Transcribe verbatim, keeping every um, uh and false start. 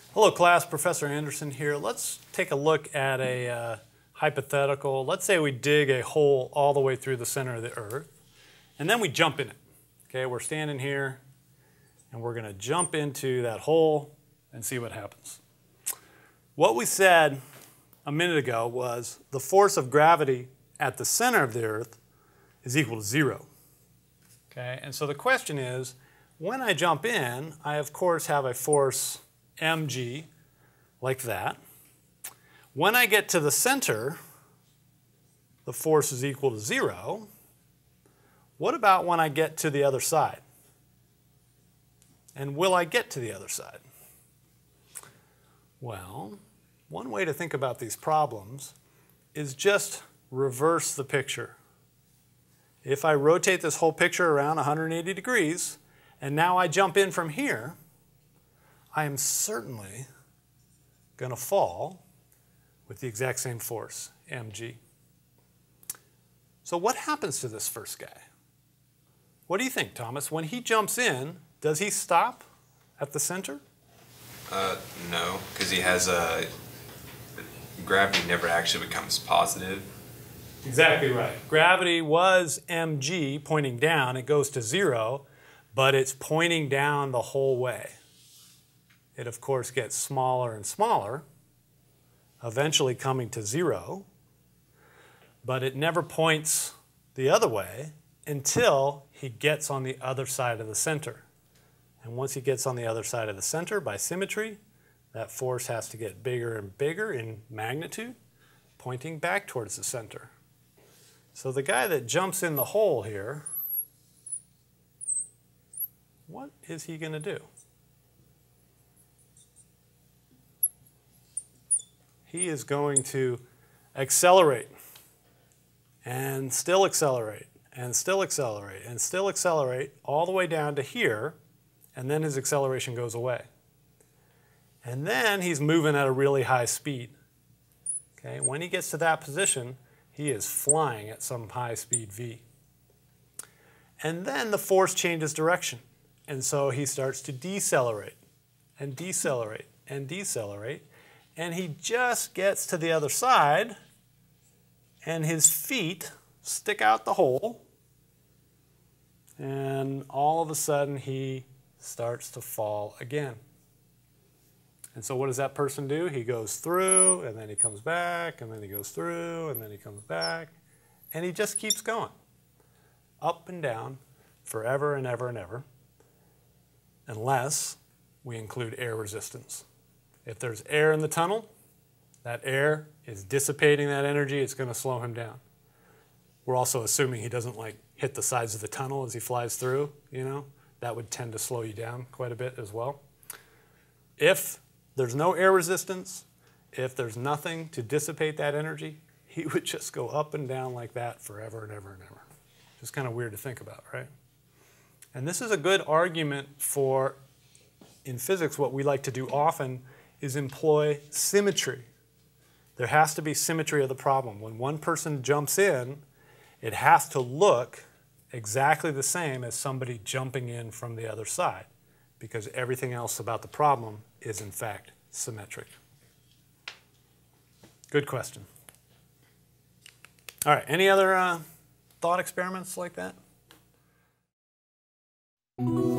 Hello class, Professor Anderson here. Let's take a look at a uh, hypothetical. Let's say we dig a hole all the way through the center of the earth, and then we jump in it. Okay, we're standing here, and we're going to jump into that hole and see what happens. What we said a minute ago was the force of gravity at the center of the earth is equal to zero. Okay, and so the question is, when I jump in, I of course have a force mg, like that. When I get to the center, the force is equal to zero. What about when I get to the other side? And will I get to the other side? Well, one way to think about these problems is just reverse the picture. If I rotate this whole picture around one hundred eighty degrees, and now I jump in from here, I am certainly going to fall with the exact same force, mg. So what happens to this first guy? What do you think, Thomas? When he jumps in, does he stop at the center? Uh, no, because he has a... Gravity never actually becomes positive. Exactly right. Gravity was mg, pointing down. It goes to zero, but it's pointing down the whole way. It, of course, gets smaller and smaller, eventually coming to zero, but it never points the other way until he gets on the other side of the center. And once he gets on the other side of the center, by symmetry, that force has to get bigger and bigger in magnitude, pointing back towards the center. So the guy that jumps in the hole here, what is he going to do? He is going to accelerate and still accelerate and still accelerate and still accelerate all the way down to here, and then his acceleration goes away. And then he's moving at a really high speed. Okay? When he gets to that position, he is flying at some high speed v. And then the force changes direction, and so he starts to decelerate and decelerate and decelerate. And he just gets to the other side, and his feet stick out the hole, and all of a sudden he starts to fall again. And so what does that person do? He goes through, and then he comes back, and then he goes through, and then he comes back, and he just keeps going, up and down, forever and ever and ever, unless we include air resistance. If there's air in the tunnel, that air is dissipating that energy. It's going to slow him down. We're also assuming he doesn't like hit the sides of the tunnel as he flies through. You know, that would tend to slow you down quite a bit as well. If there's no air resistance, if there's nothing to dissipate that energy, he would just go up and down like that forever and ever and ever. Just kind of weird to think about, right? And this is a good argument for, in physics, what we like to do often is employ symmetry. There has to be symmetry of the problem. When one person jumps in, it has to look exactly the same as somebody jumping in from the other side, because everything else about the problem is in fact symmetric. Good question. All right, any other uh, thought experiments like that?